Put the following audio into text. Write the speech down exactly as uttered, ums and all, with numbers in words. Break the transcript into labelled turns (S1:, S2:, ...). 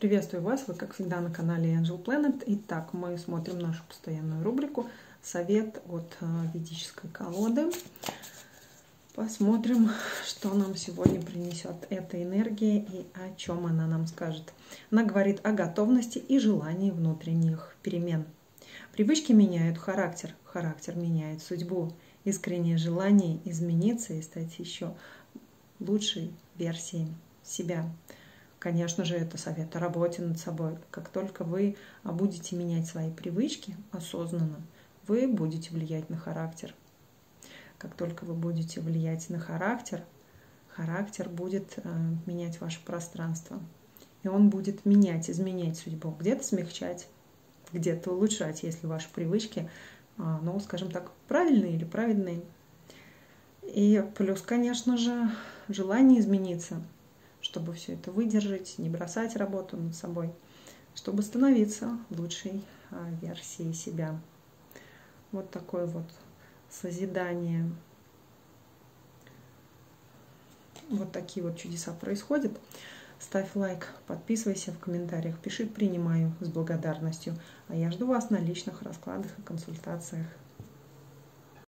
S1: Приветствую вас, вы как всегда на канале Angel Planet. Итак, мы смотрим нашу постоянную рубрику «Совет от ведической колоды». Посмотрим, что нам сегодня принесет эта энергия и о чем она нам скажет. Она говорит о готовности и желании внутренних перемен. Привычки меняют характер, характер меняет судьбу. Искреннее желание измениться и стать еще лучшей версией себя. Конечно же, это совет о работе над собой. Как только вы будете менять свои привычки осознанно, вы будете влиять на характер. Как только вы будете влиять на характер, характер будет э, менять ваше пространство. И он будет менять, изменять судьбу. Где-то смягчать, где-то улучшать, если ваши привычки, э, ну, скажем так, правильные или праведные. И плюс, конечно же, желание измениться, чтобы все это выдержать, не бросать работу над собой, чтобы становиться лучшей а, версией себя. Вот такое вот созидание. Вот такие вот чудеса происходят. Ставь лайк, подписывайся, в комментариях пиши «принимаю» с благодарностью. А я жду вас на личных раскладах и консультациях.